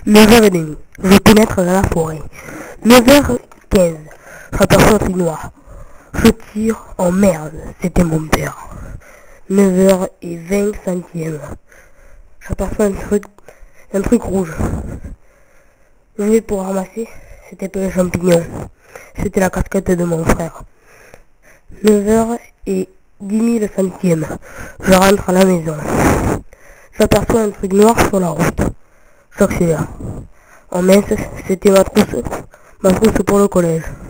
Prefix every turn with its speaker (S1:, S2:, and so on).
S1: 9h30, je pénètre dans la forêt. 9h15, j'aperçois un truc noir. Je tire, oh merde, c'était mon père. 9h20 centièmes, j'aperçois un truc rouge. Je vais pour ramasser, c'était pas un champignon, c'était la casquette de mon frère. 9h10 centièmes, je rentre à la maison. J'aperçois un truc noir sur la route. J'accélère. Oh mince, c'était ma trousse pour le collège.